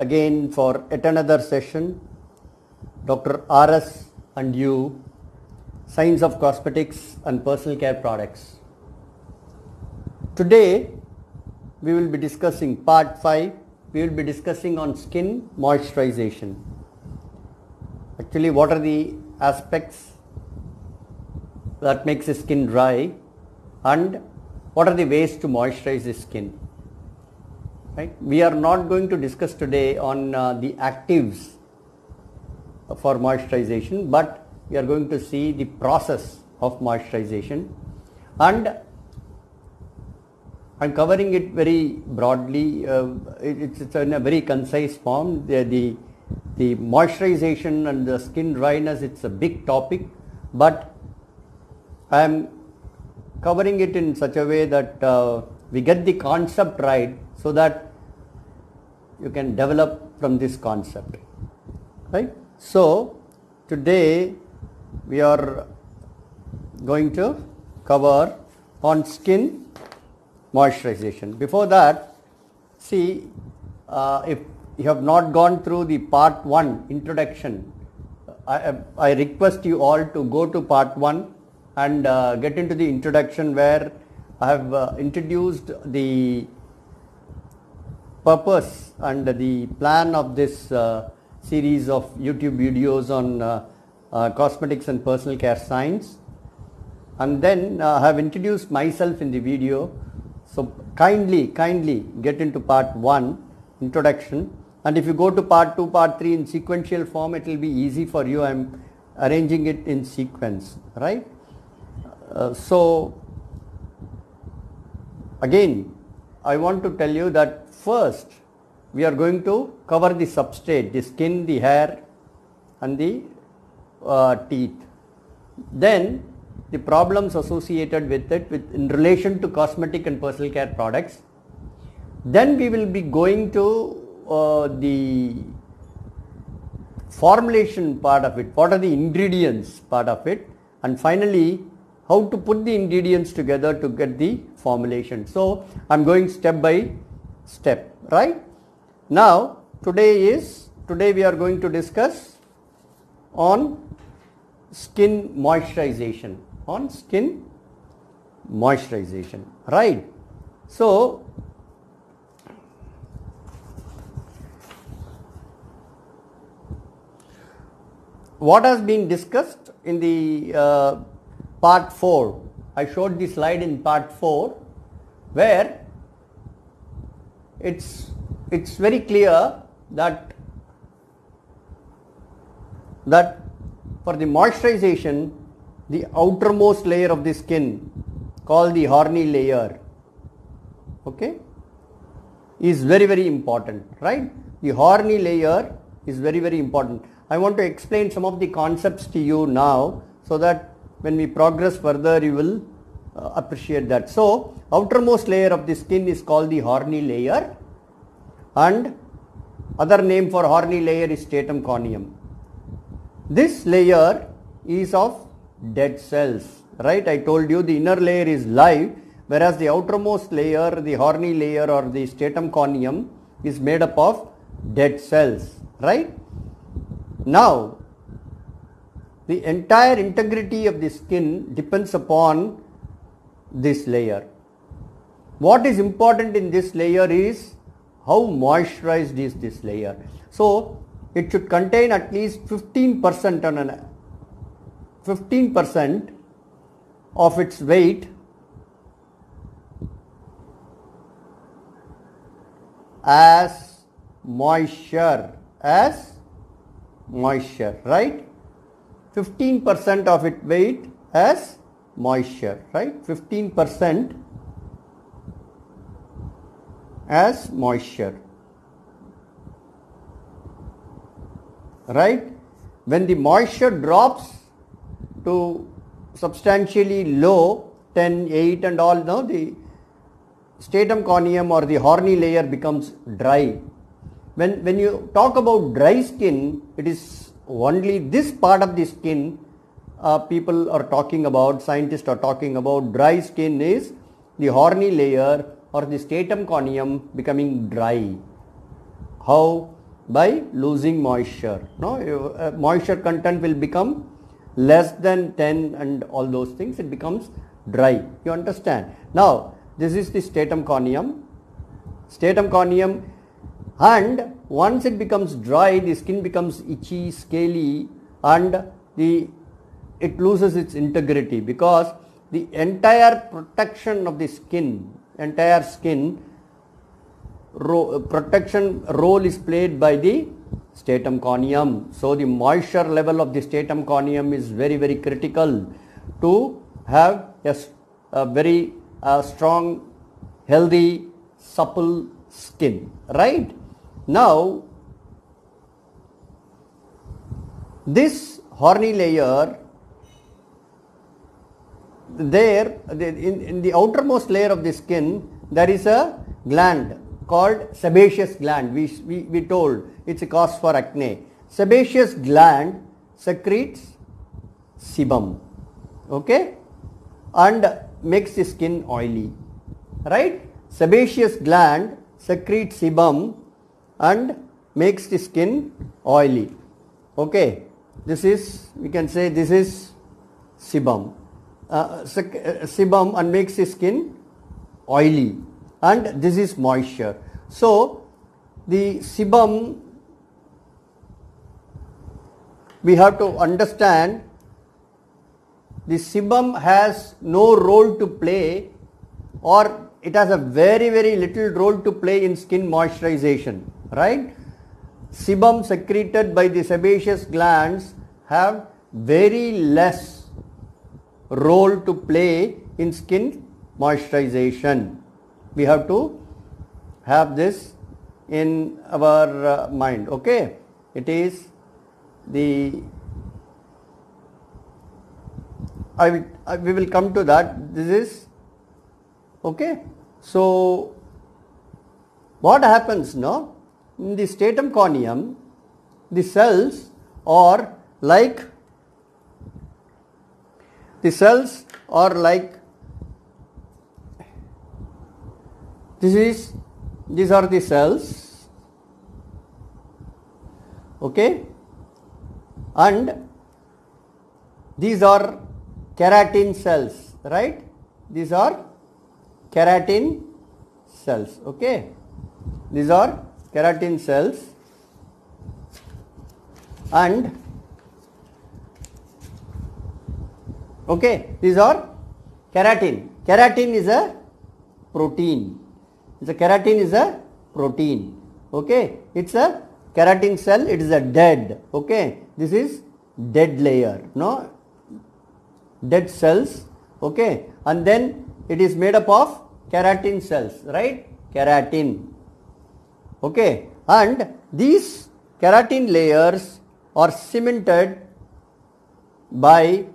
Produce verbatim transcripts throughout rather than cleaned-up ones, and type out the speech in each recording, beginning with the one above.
again for yet another session. Doctor R S and you, Science of Cosmetics and Personal Care Products. Today we will be discussing part five. We will be discussing on skin moisturization. Actually, what are the aspects that makes the skin dry and what are the ways to moisturize the skin? Right? We are not going to discuss today on uh, the actives for moisturization, but we are going to see the process of moisturization, and I am covering it very broadly. Uh, it, it's, it's in a very concise form. The, the the moisturization and the skin dryness, it's a big topic, but I am covering it in such a way that uh, we get the concept right, so that you can develop from this concept, right? So today we are going to cover on skin moisturization. Before that, see, uh, if you have not gone through the part one introduction, I, I request you all to go to part one and uh, get into the introduction, where I have uh, introduced the purpose and the plan of this uh, series of YouTube videos on uh, uh, cosmetics and personal care science, and then uh, I have introduced myself in the video. So kindly kindly get into part one introduction, and if you go to part two, part three in sequential form, it will be easy for you. I am arranging it in sequence, right? Uh, so again, I want to tell you that first we are going to cover the substrate, the skin, the hair and the uh, teeth. Then the problems associated with it with in relation to cosmetic and personal care products. Then we will be going to uh, the formulation part of it, what are the ingredients part of it, and finally how to put the ingredients together to get the formulation. So I am going step by step, right? Now today is today we are going to discuss on skin moisturization, on skin moisturization, right? So what has been discussed in the uh, part four, I showed the slide in part four, where it's it's very clear that that for the moisturization, the outermost layer of the skin, called the horny layer, okay, is very very important, right? The horny layer is very very important. I want to explain some of the concepts to you now, so that when we progress further you will uh, appreciate that. So outermost layer of the skin is called the horny layer, and other name for horny layer is stratum corneum. This layer is of dead cells, right? I told you the inner layer is live, whereas the outermost layer, the horny layer or the stratum corneum, is made up of dead cells, right? Now the entire integrity of the skin depends upon this layer. What is important in this layer is how moisturized is this layer. So it should contain at least fifteen percent on an fifteen percent of its weight as moisture, as moisture, right? fifteen percent of its weight as moisture, right? fifteen percent as moisture, right? When the moisture drops to substantially low, ten, eight and all, now the stratum corneum or the horny layer becomes dry. When, when you talk about dry skin, it is only this part of the skin uh, people are talking about, scientists are talking about. Dry skin is the horny layer or the stratum corneum becoming dry. How? by losing moisture. No, uh, moisture content will become less than ten and all those things, it becomes dry. You understand? Now, this is the stratum corneum. Stratum corneum, and once it becomes dry, the skin becomes itchy, scaly, and the it loses its integrity, because the entire protection of the skin, entire skin ro protection role is played by the stratum corneum. So the moisture level of the stratum corneum is very very critical to have a, a very uh, strong, healthy, supple skin, right? Now this horny layer, there in, in the outermost layer of the skin, there is a gland called sebaceous gland. We, we, we told it's a cause for acne. Sebaceous gland secretes sebum, okay, and makes the skin oily, right? Sebaceous gland secretes sebum and makes the skin oily, okay. This is, we can say this is sebum, uh, sebum and makes the skin oily, and this is moisture. So the sebum, we have to understand, the sebum has no role to play, or it has a very very little role to play in skin moisturization, right? Sebum secreted by the sebaceous glands have very less role to play in skin moisturization. We have to have this in our uh, mind, okay. It is the, I will, I, we will come to that. This is, okay. So what happens now? In the stratum corneum, the cells are like, the cells are like, this is, these are the cells, okay, and these are keratin cells, right? These are keratin cells, okay. These are keratin cells, and okay, these are keratin. Keratin is a protein. The keratin is a protein, okay. It's a keratin cell, it is a dead, okay. This is dead layer, no, dead cells, okay, and then it is made up of keratin cells, right? Keratin, okay, and these keratin layers are cemented by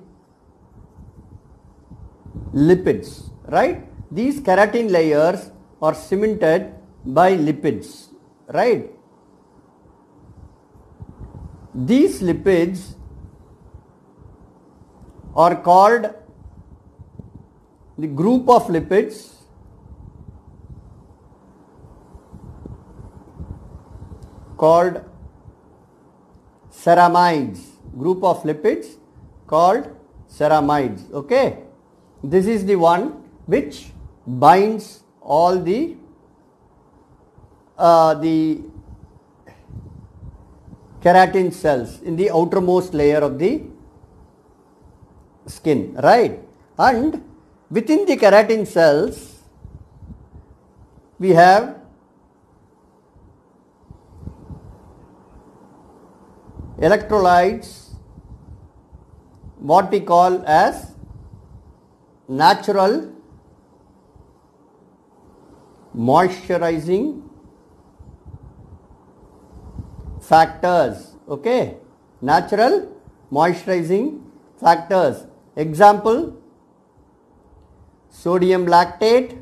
lipids, right? These keratin layers are cemented by lipids, right? These lipids are called, the group of lipids called ceramides, group of lipids called ceramides, okay. This is the one which binds all the uh, the keratin cells in the outermost layer of the skin, right? And within the keratin cells we have electrolytes, what we call as natural moisturizing factors, okay, natural moisturizing factors. Example, sodium lactate,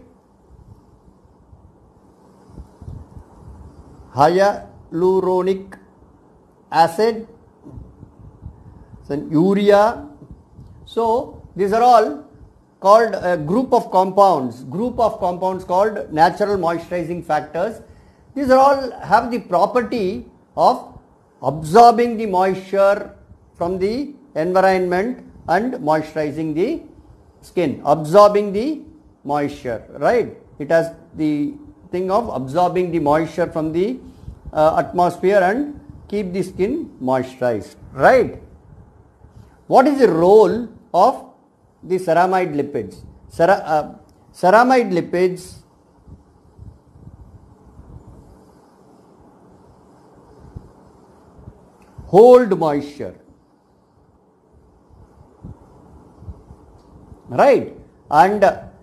hyaluronic acid, then urea. So these are all called a group of compounds, group of compounds called natural moisturizing factors. These are all have the property of absorbing the moisture from the environment and moisturizing the skin, absorbing the moisture, right? It has the thing of absorbing the moisture from the uh, atmosphere and keep the skin moisturized, right? What is the role of the ceramide lipids? Cera, uh, ceramide lipids hold moisture, right? And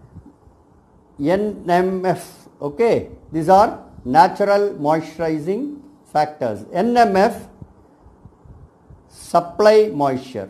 N M F, okay, these are natural moisturizing factors. N M F supply moisture.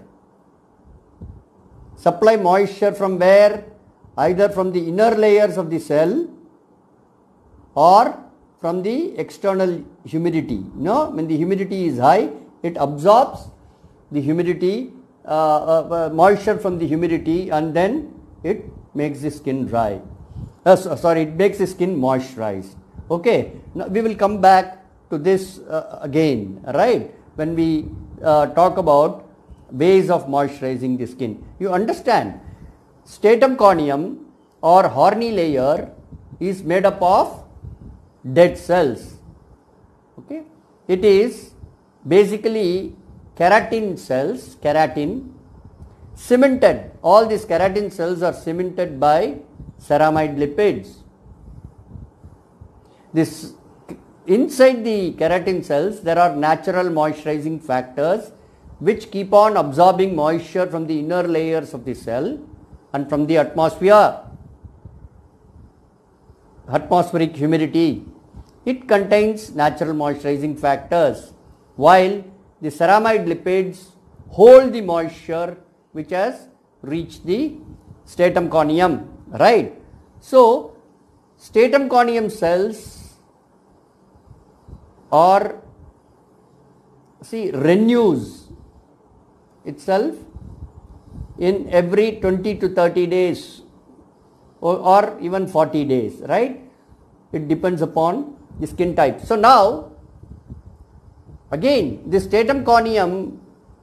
Supply moisture from where? Either from the inner layers of the cell or from the external humidity. You know, when the humidity is high, it absorbs the humidity, uh, uh, uh, moisture from the humidity, and then it makes the skin dry. Uh, so, sorry, it makes the skin moisturized. Okay, now we will come back to this uh, again, right? When we uh, talk about ways of moisturizing the skin. You understand, stratum corneum or horny layer is made up of dead cells. Okay, it is basically keratin cells, keratin cemented. All these keratin cells are cemented by ceramide lipids. This inside the keratin cells there are natural moisturizing factors which keep on absorbing moisture from the inner layers of the cell and from the atmosphere, atmospheric humidity. It contains natural moisturizing factors, while the ceramide lipids hold the moisture which has reached the stratum corneum, right? So, stratum corneum cells are, see, renews itself in every twenty to thirty days or, or even forty days, right? It depends upon the skin type. So now, again, the stratum corneum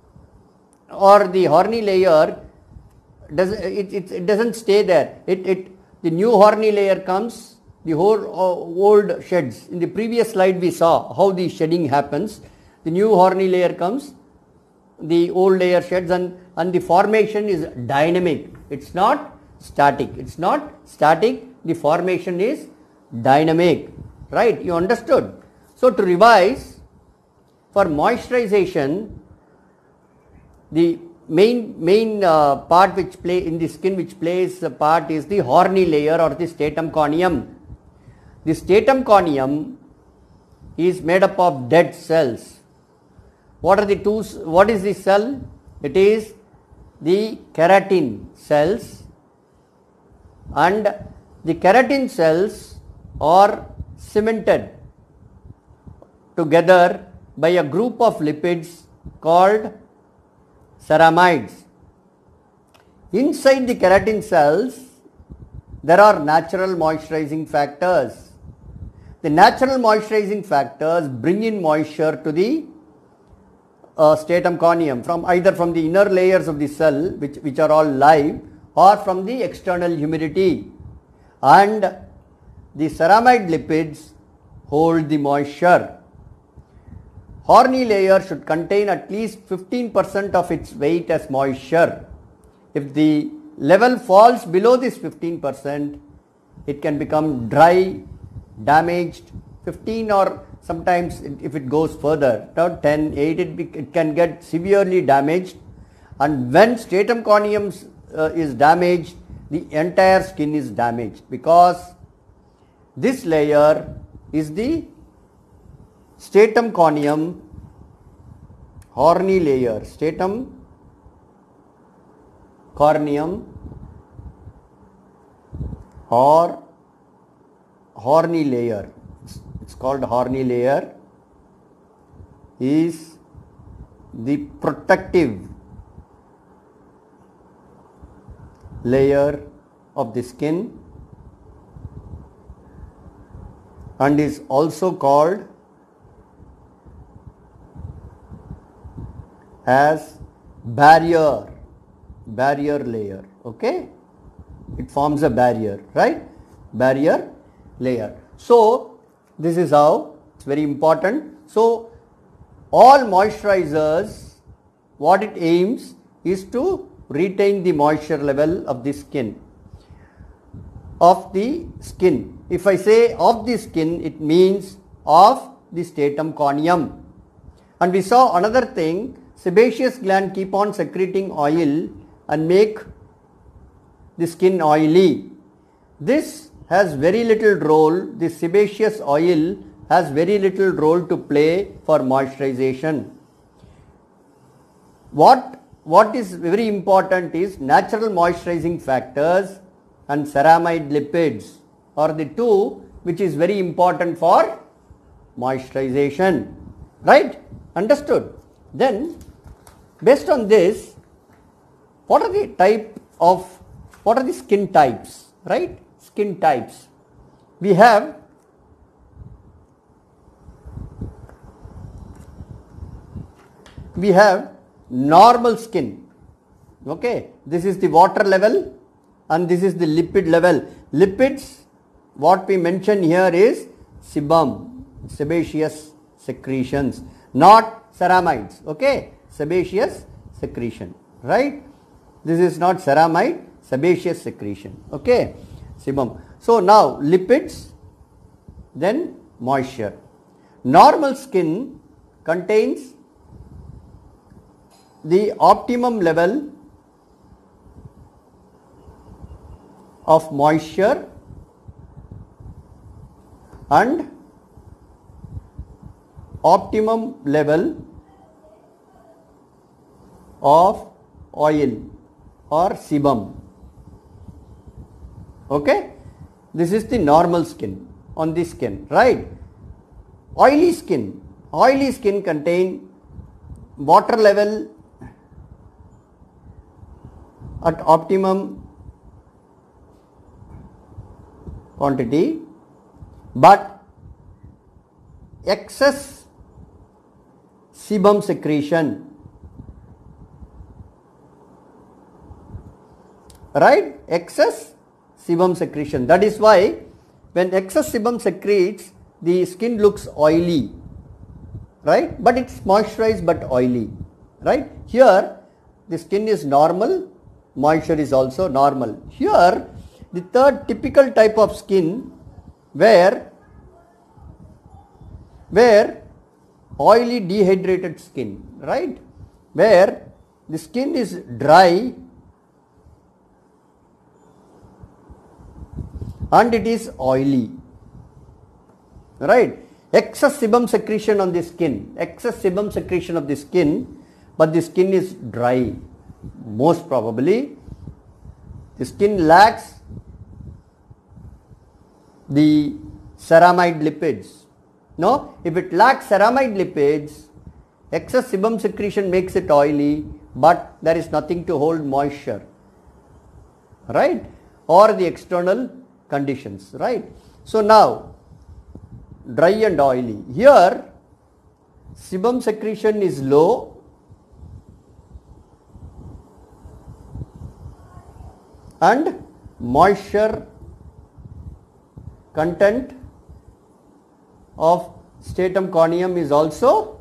or the horny layer does it, it, it doesn't stay there. It, it the new horny layer comes, the whole uh, old sheds. In the previous slide we saw how the shedding happens. The new horny layer comes, the old layer sheds, and, and the formation is dynamic. It's not static. It's not static. The formation is dynamic, right? You understood? So to revise, for moisturization, the main main uh, part which play in the skin which plays a part is the horny layer or the stratum corneum. The stratum corneum is made up of dead cells. What are the two? What is the cell? It is the keratin cells, and the keratin cells are cemented together by a group of lipids called ceramides. Inside the keratin cells, there are natural moisturizing factors. The natural moisturizing factors bring in moisture to the uh, stratum corneum from either from the inner layers of the cell, which, which are all live, or from the external humidity. And the ceramide lipids hold the moisture. Horny layer should contain at least fifteen percent of its weight as moisture. If the level falls below this fifteen percent, it can become dry, damaged. fifteen, or sometimes if it goes further, ten, eight, it, be, it can get severely damaged. And when stratum corneum uh, is damaged, the entire skin is damaged, because this layer is the stratum corneum horny layer, stratum corneum or horny layer, it's called horny layer, is the protective layer of the skin and is also called as barrier, barrier layer, okay? It forms a barrier, right? Barrier layer. So, this is how, it's very important. So, all moisturizers, what it aims is to retain the moisture level of the skin. Of the skin. If I say of the skin, it means of the stratum corneum. And we saw another thing, sebaceous gland keep on secreting oil and make the skin oily. This has very little role, the sebaceous oil has very little role to play for moisturization. What, what is very important is natural moisturizing factors and ceramide lipids are the two which is very important for moisturization, right? Understood? Then based on this, what are the type of, what are the skin types, right? Skin types. We have we have normal skin, okay? This is the water level and this is the lipid level. Lipids, what we mention here is sebum, sebaceous secretions, not ceramides, okay? Sebaceous secretion, right? This is not ceramide, sebaceous secretion, okay? Sebum. So now lipids, then moisture. Normal skin contains the optimum level of moisture and optimum level of oil or sebum, okay? This is the normal skin on the skin, right? Oily skin, oily skin contain water level at optimum quantity, but excess sebum secretion, right? Excess sebum secretion. That is why when excess sebum secretes, the skin looks oily, right? But it's moisturized but oily, right? Here the skin is normal, moisture is also normal. Here the third typical type of skin where where oily dehydrated skin, right? Where the skin is dry and it is oily, right? Excess sebum secretion on the skin, excess sebum secretion of the skin, but the skin is dry. Most probably the skin lacks the ceramide lipids. No, if it lacks ceramide lipids, excess sebum secretion makes it oily, but there is nothing to hold moisture, right? Or the external conditions, right? So now dry and oily. Here sebum secretion is low and moisture content of stratum corneum is also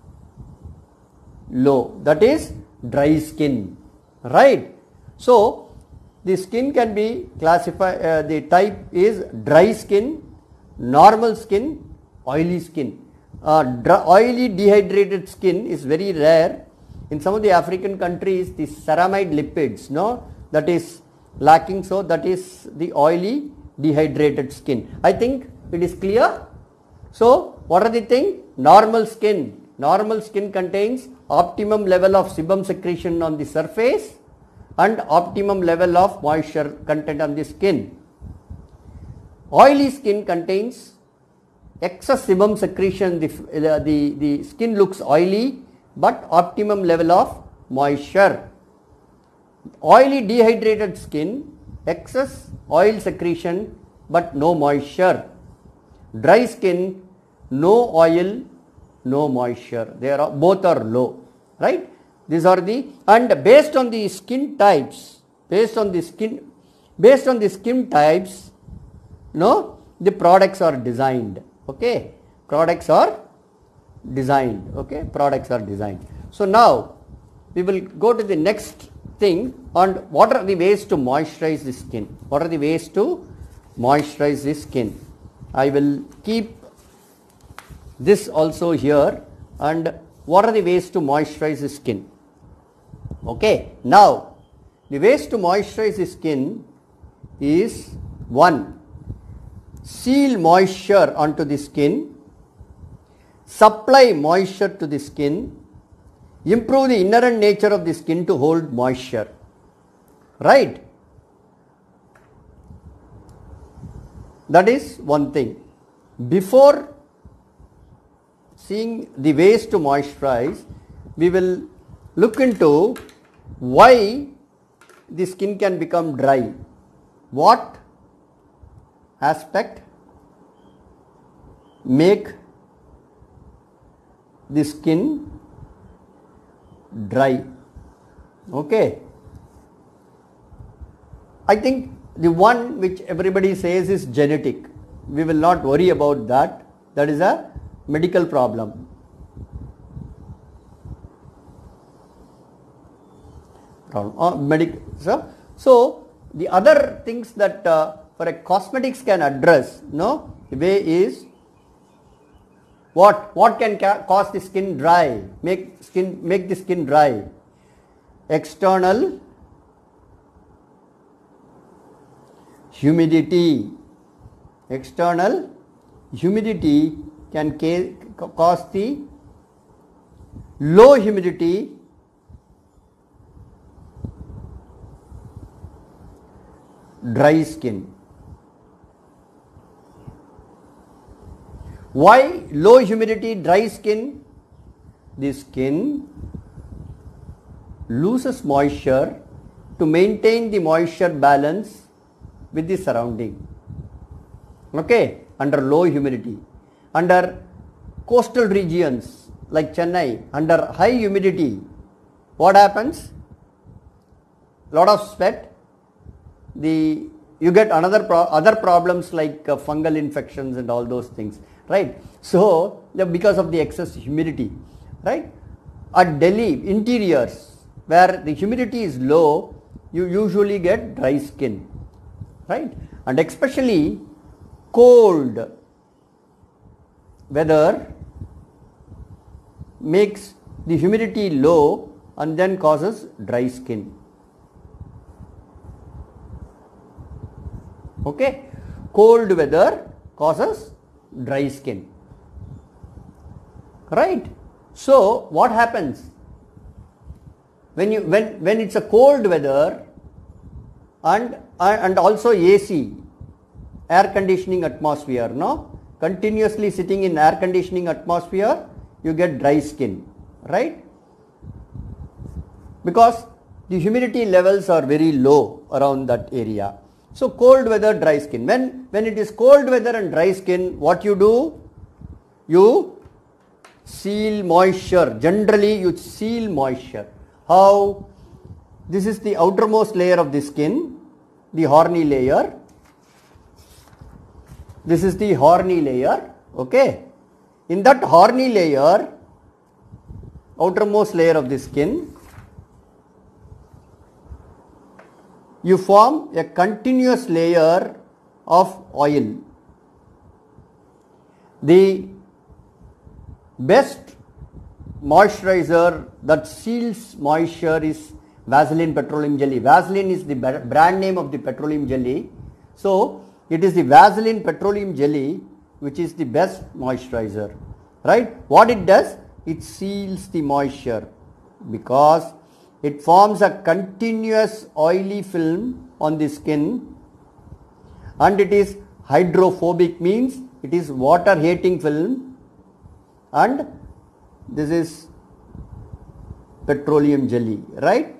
low, that is dry skin, right? So the skin can be classified, uh, the type is dry skin, normal skin, oily skin. Uh, dry, oily dehydrated skin is very rare. In some of the African countries, the ceramide lipids, no, that is lacking, so that is the oily dehydrated skin. I think it is clear. So what are the things? Normal skin. Normal skin contains optimum level of sebum secretion on the surface and optimum level of moisture content on the skin. Oily skin contains excess sebum secretion, the, uh, the, the skin looks oily but optimum level of moisture. Oily dehydrated skin, excess oil secretion but no moisture. Dry skin, no oil, no moisture. They are both are low, right? These are the, and based on the skin types, based on the skin, based on the skin types, no, the products are designed. Okay, products are designed. Okay, products are designed. So now we will go to the next thing on what are the ways to moisturize the skin. What are the ways to moisturize the skin? I will keep this also here, and what are the ways to moisturize the skin? Okay, now the ways to moisturize the skin is one, seal moisture onto the skin, supply moisture to the skin, improve the inherent nature of the skin to hold moisture, right? That is one thing. Before seeing the ways to moisturize, we will look into why the skin can become dry. What aspect make the skin dry? Okay. I think the one which everybody says is genetic. We will not worry about that. That is a medical problem. Uh, medic so, so the other things that uh, for a cosmetics can address, no, the way is what what can ca cause the skin dry, make skin make the skin dry. External humidity. External humidity can ca cause the low humidity dry skin. Why low humidity dry skin? The skin loses moisture to maintain the moisture balance with the surrounding. Okay, under low humidity. Under coastal regions like Chennai, under high humidity, what happens? Lot of sweat. The you get another pro other problems like uh, fungal infections and all those things, right? So because of the excess humidity, right? At Delhi interiors where the humidity is low, you usually get dry skin, right? And especially cold weather makes the humidity low and then causes dry skin. Okay, cold weather causes dry skin, right? So what happens when you when when it's a cold weather and and also A C, air conditioning atmosphere, no, continuously sitting in air conditioning atmosphere, you get dry skin, right? Because the humidity levels are very low around that area. So cold weather, dry skin. When, when it is cold weather and dry skin, what you do? You seal moisture. Generally you seal moisture. How? This is the outermost layer of the skin, the horny layer. This is the horny layer. Okay. In that horny layer, outermost layer of the skin, you form a continuous layer of oil. The best moisturizer that seals moisture is Vaseline petroleum jelly. Vaseline is the brand name of the petroleum jelly. So it is the Vaseline petroleum jelly which is the best moisturizer, right? What it does? It seals the moisture because it forms a continuous oily film on the skin, and it is hydrophobic, means it is water hating film, and this is petroleum jelly, right?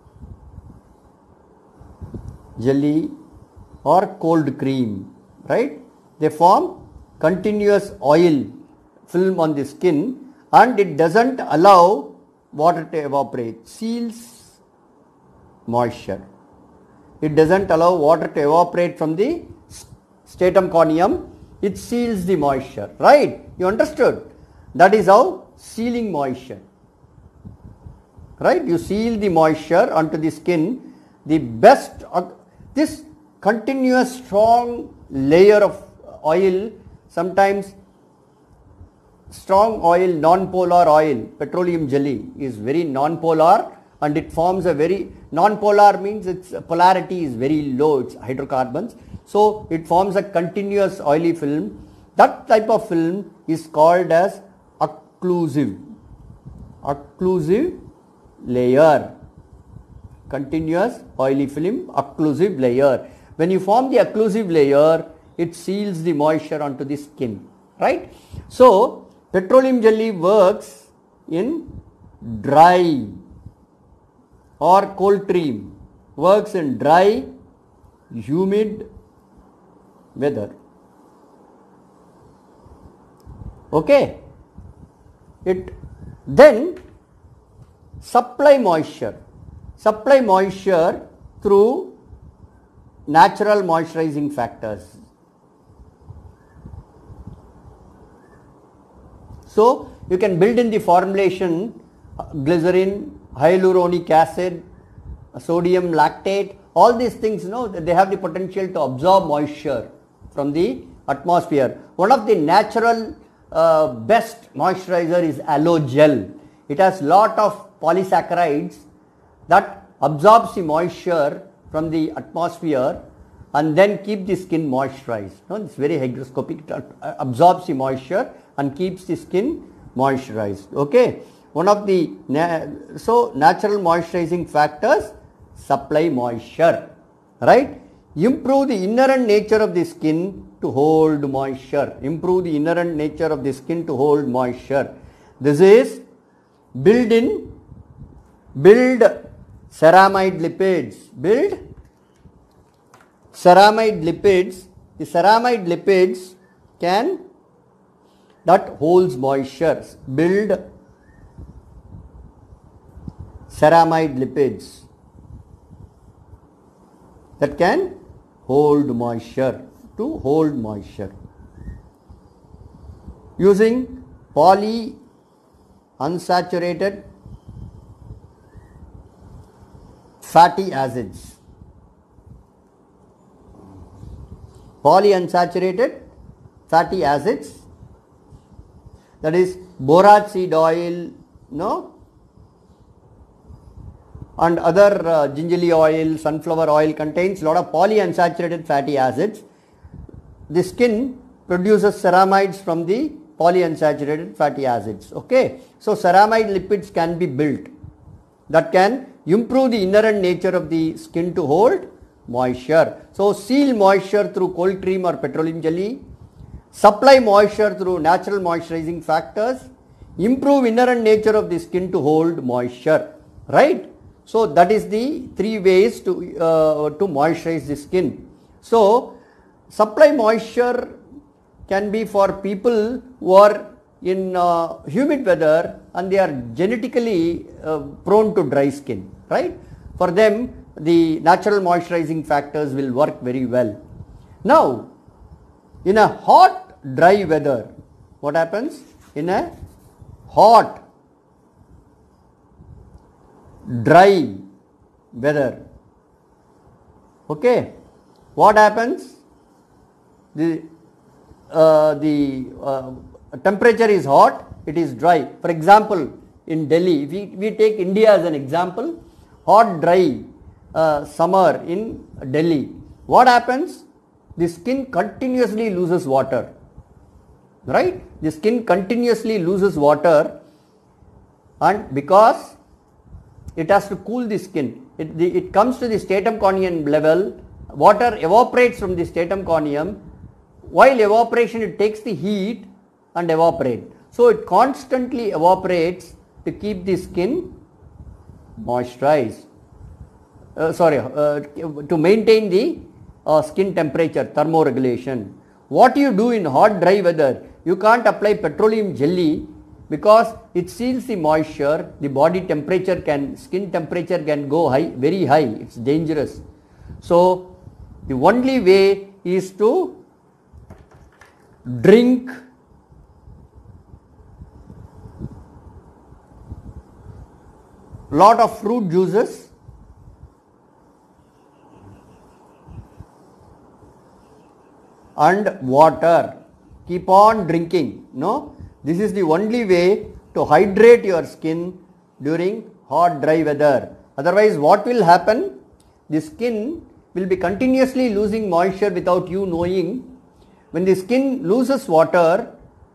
Jelly or cold cream, right? They form continuous oil film on the skin, and it doesn't allow water to evaporate, seals moisture. It doesn't allow water to evaporate from the stratum corneum, it seals the moisture, right? You understood? That is how sealing moisture, right? You seal the moisture onto the skin. The best, uh, this continuous strong layer of oil, sometimes strong oil, non-polar oil, petroleum jelly is very non-polar, and it forms a very, non-polar means its polarity is very low, it's hydrocarbons. So it forms a continuous oily film. That type of film is called as occlusive, occlusive layer, continuous oily film, occlusive layer. When you form the occlusive layer, it seals the moisture onto the skin, right? So petroleum jelly works in dry or Coldstream, works in dry, humid weather. Okay, it then supply moisture, supply moisture through natural moisturizing factors. So you can build in the formulation glycerin, hyaluronic acid, sodium lactate, all these things, you know, they have the potential to absorb moisture from the atmosphere. One of the natural uh, best moisturizer is aloe gel. It has lot of polysaccharides that absorbs the moisture from the atmosphere and then keep the skin moisturized. You know, it's very hygroscopic, it absorbs the moisture and keeps the skin moisturized. Okay. One of the, so natural moisturizing factors supply moisture, right? Improve the inherent nature of the skin to hold moisture. Improve the inherent nature of the skin to hold moisture. This is build in, build ceramide lipids, build ceramide lipids. The ceramide lipids can, that holds moisture, build ceramide lipids that can hold moisture, to hold moisture. Using polyunsaturated fatty acids. Polyunsaturated fatty acids, that is borage seed oil, no? And other uh, gingerly oil, sunflower oil contains a lot of polyunsaturated fatty acids. The skin produces ceramides from the polyunsaturated fatty acids. Okay, so ceramide lipids can be built that can improve the inherent nature of the skin to hold moisture. So seal moisture through Coldstream or petroleum jelly, supply moisture through natural moisturizing factors, improve inherent nature of the skin to hold moisture, right? So that is the three ways to, uh, to moisturize the skin. So supply moisture can be for people who are in uh, humid weather and they are genetically uh, prone to dry skin, right? For them the natural moisturizing factors will work very well. Now in a hot dry weather, what happens? In a hot dry weather, okay, what happens? The uh, the uh, temperature is hot, it is dry. For example, in Delhi, if we, we take India as an example, hot dry uh, summer in Delhi, what happens? The skin continuously loses water, right? The skin continuously loses water, and because it has to cool the skin. It, the, it comes to the stratum corneum level, water evaporates from the stratum corneum. While evaporation, it takes the heat and evaporate. So it constantly evaporates to keep the skin moisturized. Uh, sorry, uh, to maintain the uh, skin temperature, thermoregulation. What you do in hot dry weather, you can't apply petroleum jelly because it seals the moisture, the body temperature can, skin temperature can go high, very high, it's dangerous. So the only way is to drink lot of fruit juices and water. Keep on drinking. No, this is the only way to hydrate your skin during hot, dry weather. Otherwise, what will happen? The skin will be continuously losing moisture without you knowing. When the skin loses water,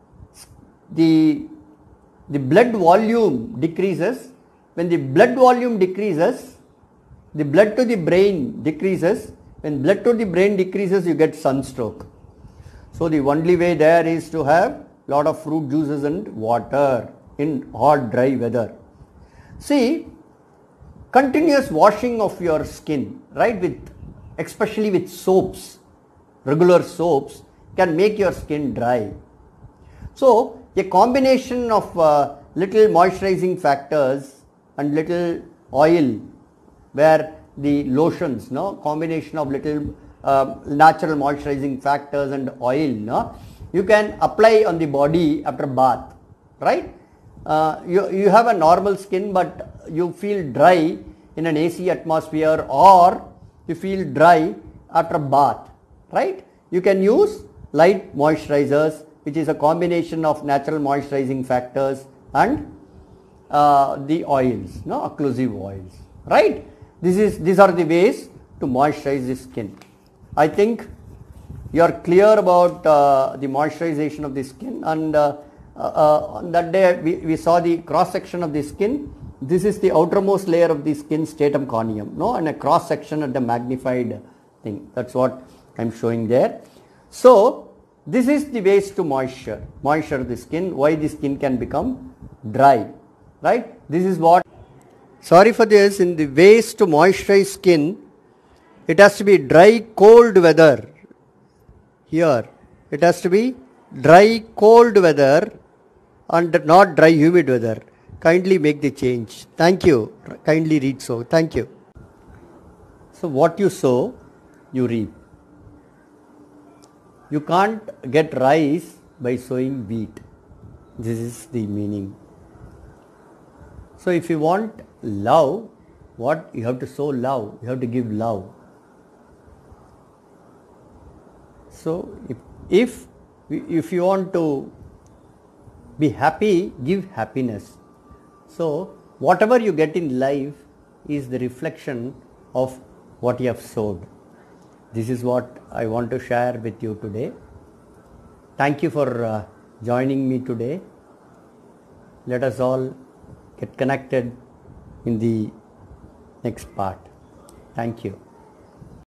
the, the blood volume decreases. When the blood volume decreases, the blood to the brain decreases. When blood to the brain decreases, you get sunstroke. So the only way there is to have lot of fruit juices and water in hot, dry weather. See, continuous washing of your skin, right, with especially with soaps, regular soaps, can make your skin dry. So a combination of uh, little moisturizing factors and little oil, where the lotions, no, combination of little uh, natural moisturizing factors and oil, no, you can apply on the body after bath, right? Uh, you, you have a normal skin, but you feel dry in an A C atmosphere, or you feel dry after bath, right? You can use light moisturizers, which is a combination of natural moisturizing factors and uh, the oils, no, occlusive oils, right? This is, these are the ways to moisturize the skin. I think you are clear about uh, the moisturization of the skin, and uh, uh, on that day we, we saw the cross section of the skin. This is the outermost layer of the skin, stratum corneum, no, and a cross section at the magnified thing. That's what I am showing there. So this is the ways to moisture, moisture the skin, why the skin can become dry, right? This is what, sorry for this, in the ways to moisturize skin, it has to be dry, cold weather. Here, it has to be dry, cold weather and not dry, humid weather. Kindly make the change. Thank you. Kindly read so. Thank you. So what you sow, you reap. You can't get rice by sowing wheat. This is the meaning. So if you want love, what you have to sow love, you have to give love. So if, if, if you want to be happy, give happiness. So whatever you get in life is the reflection of what you have sowed. This is what I want to share with you today. Thank you for uh, joining me today. Let us all get connected in the next part. Thank you.